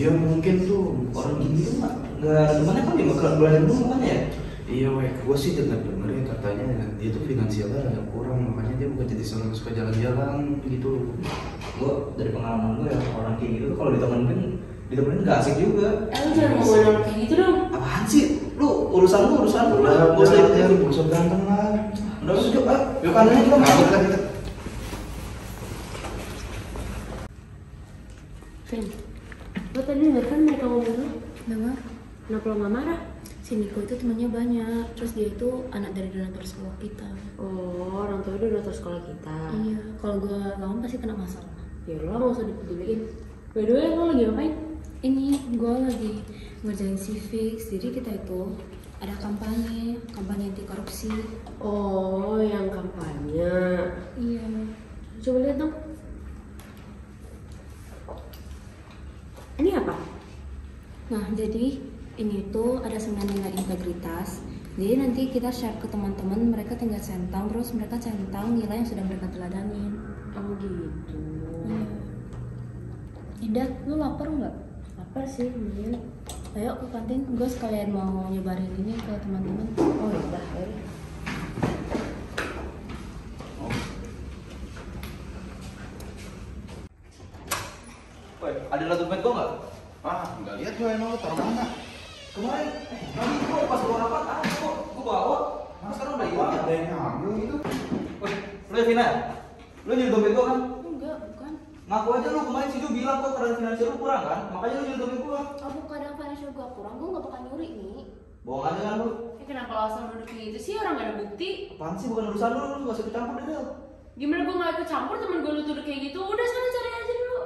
Iya mungkin tuh orang ini tuh nggak ada temannya kali nggak berani dulu makanya ya. Iya weh, gue sih dengar ya katanya dia tuh finansialnya agak kurang makanya dia bukan jadi orang suka jalan-jalan gitu. Gue dari pengalaman gue ya orang kayak gitu tuh kalau ditemenin nggak asik juga. Lu jangan ngomongin orang kayak gitu dong. Apaan sih? Lu urusan lu lah. Gue usah ikut lu usah berantem lah. Udah yuk yuk kanannya kita masuk kita. Vin, lo tadi denger kan mereka ngomong lo? Dengar? Kenapa lo gak marah? Si Niko itu temannya banyak, terus dia itu anak dari donatur sekolah kita. Oh, orang tua udah donatur sekolah kita. Iya, kalau gue lawan pasti kena masalah. Ya lo gak usah dipeduliin. By the way, lo lagi ngapain? Ini gue lagi ngerjain civics, jadi kita itu ada kampanye anti korupsi. Oh, yang kampanye. Iya. Coba lihat dong. Ini apa? Nah, jadi ini tuh ada seminar nilai integritas. Jadi nanti kita share ke teman-teman, mereka tinggal centang, terus mereka centang nilai yang sudah mereka teladanin. Oh gitu. Indah, lu lapar nggak? Apa sih ini? Ayo ke kantin, gue sekalian mau nyebarin ini ke teman-teman. Oh udah, ayo. Woi, ada lagu dompet gua nggak? Ah, nggak lihat gue emang lu taruh mana? Kemarin, tadi gua pas keluar rapat, gua bawa. Mas sekarang udah hilang. Ada yang ngambil gitu. Woi, lu ya Vina? Lu nyuri dompet gua kan? Enggak, bukan. Ngaku aja lu kemarin si Jo bilang kok keadaan finansial lu kurang kan? Makanya lu nyuri dompet gua. Aku kadang financial gue kurang, gue nggak bakal nyuri nih. Bohong aja kan lu? Kenapa lo asal nuduh kayak gitu sih? Orang gak ada bukti. Apaan sih bukan urusan lu nggak usah ikut campur deh Del. Gimana gue gak ikut campur temen gue lu tuduh kayak gitu? Udah sana cari aja dulu.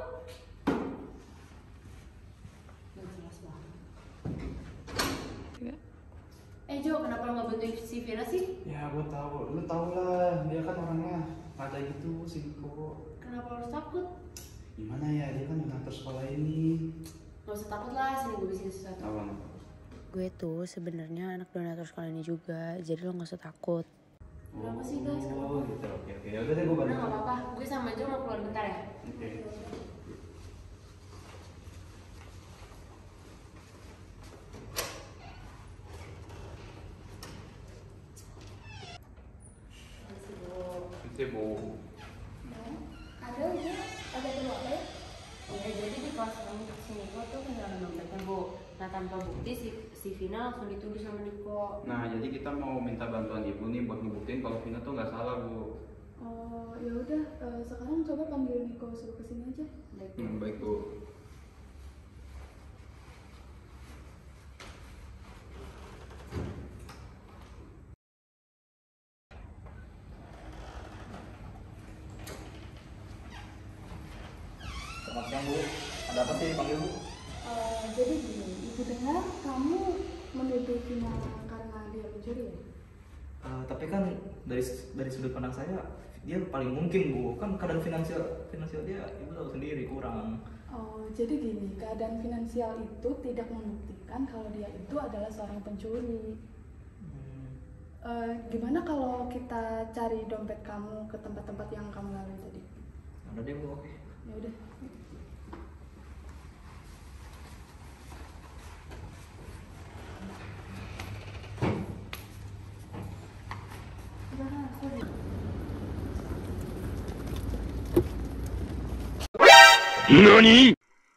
Gak jelas banget. Jo, kenapa lo gak bantuin si Vira sih? Ya gue tahu, lu tahu lah dia kan orangnya ada gitu si Niko. Kenapa lo harus takut? Gimana ya dia kan donatur sekolah ini. Gak usah takut lah, sini gue bisikin sesuatu. Apa? Gue tuh sebenarnya anak donatur sekolah ini juga, jadi lo nggak usah takut. Kenapa sih guys? Oh gitu, oke. Ya udah deh gue Udah bantu. gak apa-apa, gue sama Jo mau keluar bentar ya. Oke. Bu. Ada ya? Ada perlu apa ya? Ya jadi di kelas si Niko tuh kehilangan dompetnya Bu. Nah tanpa bukti si Vina langsung dituduh sama Niko. Nah jadi kita mau minta bantuan ibu nih buat ngebuktiin kalau Vina tuh nggak salah bu. Oh ya udah, sekarang coba panggil Niko suruh kesini aja. Baik Bu. Baik bu. Selamat siang Bu. Ada apa sih panggil Bu? Jadi gini, ibu dengar kamu menuduh Vina karena dia mencuri ya? Tapi kan dari sudut pandang saya dia paling mungkin Bu. Kan keadaan finansial dia ibu tahu sendiri kurang. Oh, jadi gini, keadaan finansial itu tidak membuktikan kalau dia itu adalah seorang pencuri. Gimana kalau kita cari dompet kamu ke tempat-tempat yang kamu lalui tadi? Ada deh Bu, oke. Ya udah. NANI?!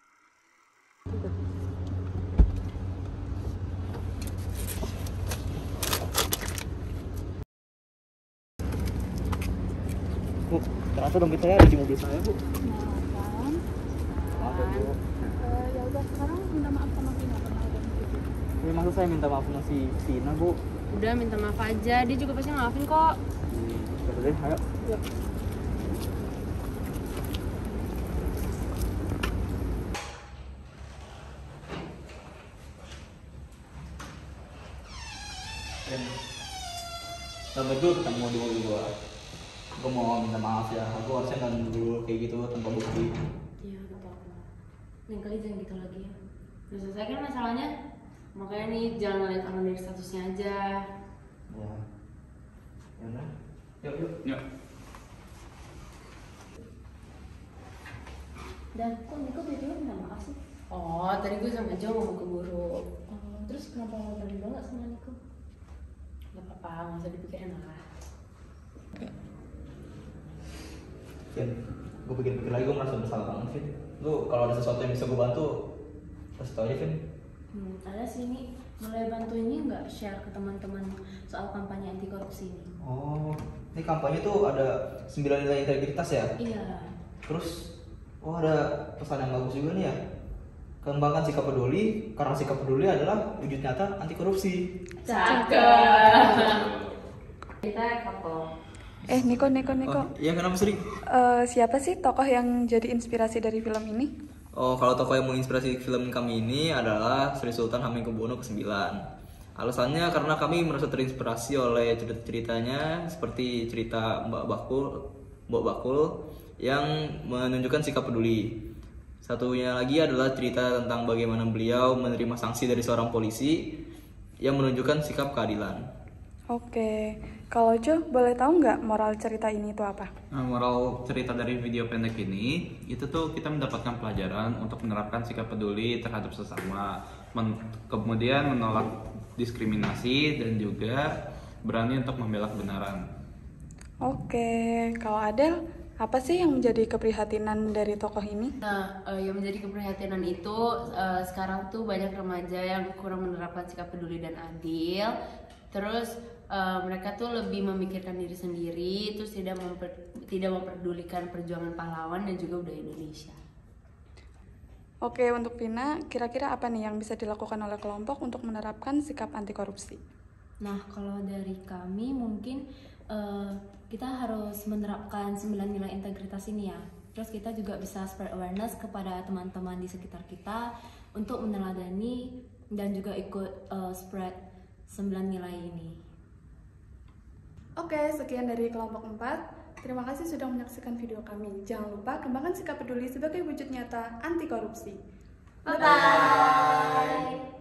Bu, ternyata dompet saya ada di mobil saya Bu. Nah, Maaf ya Bu. ya udah sekarang minta maaf sama Vina karena udah begitu. Tapi masa saya minta maaf sama si Vina Bu? Udah minta maaf aja, dia juga pasti maafin kok. Udah deh, ayo. Yuk. Dompet gue ketemu di mobil gue. Gue mau minta maaf ya, aku harusnya nggak dulu kayak gitu tanpa bukti. Iya betul. Lain kali jangan gitu lagi ya. Udah selesai kan masalahnya? Makanya nih jangan lihat orang dari statusnya aja. Ya. Ya udah. Yuk. Ya. Dan kok Niko tiba-tiba minta maaf sih? Oh, tadi gue sama Jo mau ke guru. Oh, terus kenapa lo tadi bilang nggak sama Niko? Gak apa-apa, nggak usah dipikirin lah. Vin, gue pikir-pikir lagi gue merasa bersalah banget, Vin. Lu kalau ada sesuatu yang bisa gue bantu, kasih tau aja, Vin. Ada sih nih, mulai bantu ini nggak share ke teman-teman soal kampanye anti korupsi ini. Oh, ini kampanye tuh ada 9 nilai integritas ya? Iya. Terus, oh ada pesan yang bagus juga nih ya. Kembangkan sikap peduli, karena sikap peduli adalah wujud nyata anti korupsi. Cakep. Kita couple. Niko. Oh, iya kenapa sih? Siapa sih tokoh yang jadi inspirasi dari film ini? Oh, kalau tokoh yang menginspirasi film kami ini adalah Sri Sultan Hamengkubuwono ke-9. Alasannya karena kami merasa terinspirasi oleh cerita-ceritanya seperti cerita Mbak Bakul yang menunjukkan sikap peduli. Satunya lagi adalah cerita tentang bagaimana beliau menerima sanksi dari seorang polisi yang menunjukkan sikap keadilan. Oke, kalau Jo boleh tahu nggak moral cerita ini itu apa? Nah, moral cerita dari video pendek ini itu tuh kita mendapatkan pelajaran untuk menerapkan sikap peduli terhadap sesama, kemudian menolak diskriminasi dan juga berani untuk membela kebenaran. Oke, kalau Adel, apa sih yang menjadi keprihatinan dari tokoh ini? Nah, yang menjadi keprihatinan itu sekarang tuh banyak remaja yang kurang menerapkan sikap peduli dan adil. Terus mereka tuh lebih memikirkan diri sendiri, terus tidak memperdulikan perjuangan pahlawan dan juga budaya Indonesia. Oke, untuk Vina, kira-kira apa nih yang bisa dilakukan oleh kelompok untuk menerapkan sikap anti korupsi? Nah, kalau dari kami mungkin kita harus menerapkan 9 nilai integritas ini ya. Terus kita juga bisa spread awareness kepada teman-teman di sekitar kita untuk meneladani dan juga ikut spread 9 nilai ini. Oke, sekian dari kelompok 4. Terima kasih sudah menyaksikan video kami. Jangan lupa kembangkan sikap peduli sebagai wujud nyata anti korupsi. Bye-bye.